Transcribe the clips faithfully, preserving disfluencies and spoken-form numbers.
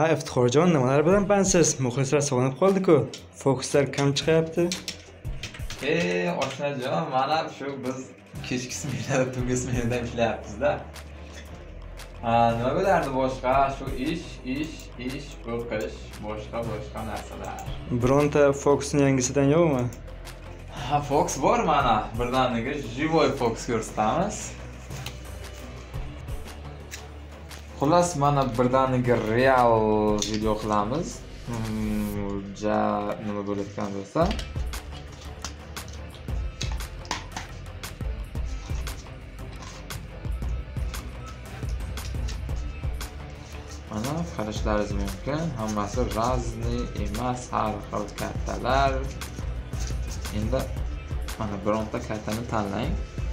Iftixorjon, nimalar bilan bandsiz? Muxlislar sog'inib qoldi-ku. Fokuslar kam chiqyapti. Ey, oshnajon, mana shu biz kechki smenada, tungi smenada ishlayapmiz-da. Ha, nima bo'lardi boshqa? Shu ish, ish, ish, o'qish, boshqa boshqa narsalar. Bironta Fokusning yangisidan yo'qmi? Ha, Fox bor mana. Birdaniga живой Fox ko'rsatamiz. Xullas, mana birdaniga real video qilamiz. Ja, nima bo'layotgan bo'lsa. Mana qarashlaringiz mumkin. Hammasi razniy emas, har xil kartalar. Endi mana bironta kartani tanlang.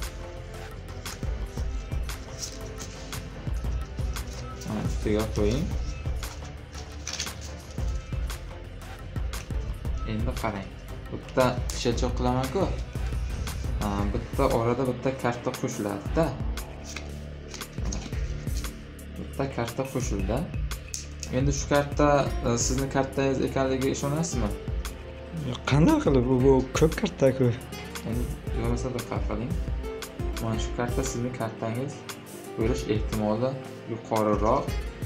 Mana ustiga qo'ying. Endi qarang. Bitta tishachoq qilaman-ku. Ha, bitta orada bitta karta qo'shiladi-da. Bitta karta qo'shildi. Endi shu karta sizning kartangiz ekanligiga ishonasizmi? Qanday qilib bu ko'p karta-ku? Endi bo'lmasa diqqat qiling. Mana shu karta sizning kartangiz bo'lish ehtimoli yuqoriroq.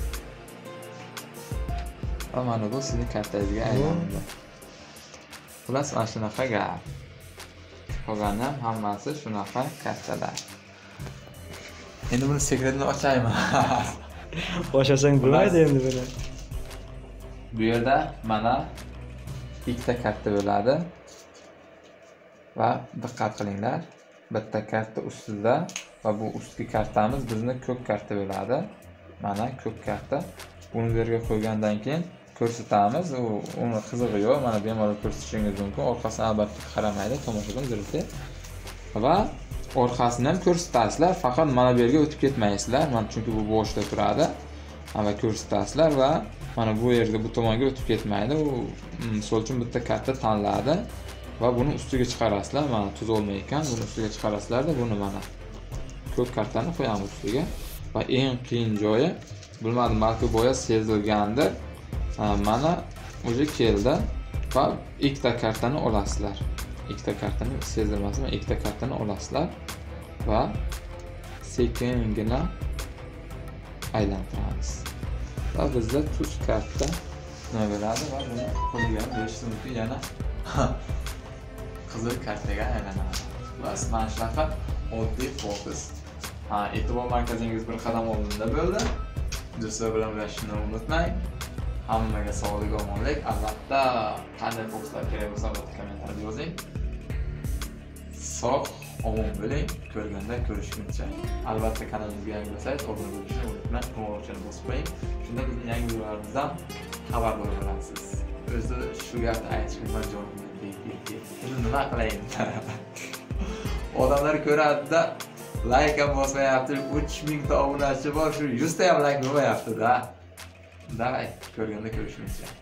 Va mana bu sizning kartangizga aylandi. Xullas, mana shunaqa gap. Qolgani ham hammasi shunaqa kartalar. Endi buni sekretini ochaymi? Ochasang bo'lmaydi endi buni. Bu yerda mana ikkita karta bo'ladi. Va diqqat qilinglar. Bitta karta ustida va bu ustki kartamiz bizni ko'k karta bo'ladi. Mana ko'k karta. Uni bu yerga qo'ygandan keyin ko'rsatamiz. U uni qizig'i yo'q. Mana bemalol ko'rsatishingiz mumkin. Orqasini albatta qaramaydi, tomoshabin zirti. Va orqasini ham ko'rsatasizlar, faqat mana bu yerga o'tib ketmaysizlar. Mana chunki bu boshda turadi. Mana ko'rsatasizlar va mana bu yerga bu tomonga o'tib ketmaydi. U misol uchun bitta karta tanladi va buni ustiga chiqarasizlar. Mana tuz olmay ekan, buni ustiga chiqarasizlar-da, buni mana ko'k kartani qo'yamiz ustiga. Va eng qiyin joyi, bilmadim, balki boya sezilgandir. Mana o'zi keldi va ikkita kartani olasizlar. Ikkita kartani sezilmasmi? Ikkita kartani olasizlar va sekingina aylantiramiz. Va bizda tuz karta nima bo'ladi va buni qo'lga berishingiz mumkin, yana qizil kartaga aylanadi. Bas, mana shunaqa oddiy fokus. Ha, e'tibor markazingiz bir qadam oldinda bo'ldi. Do'stlar bilan ulashishni unutmang. Hammaga sog'lik, omonlik. Albatta, qanday fokuslar kerak bo'lsa, albatta kommentarda yozing. Sog', omon bo'ling. Ko'rganda ko'rishguncha. Albatta kanalimizga yangi bo'lsangiz, obuna bo'lishni unutmang. Qo'ng'iroqchani bosib qo'ying. Shunda bizning yangi videolarimizdan xabardor bo'lasiz. O'zi shu gapni aytishga majburman. Endi nima qilayin? Odamlar ko'radi-da, like ham bosmayapti. uch ming ta obunachi bor, shu yuz ta ham like bo'lmayapti-da. Davay, ko'rganda ko'rishguncha.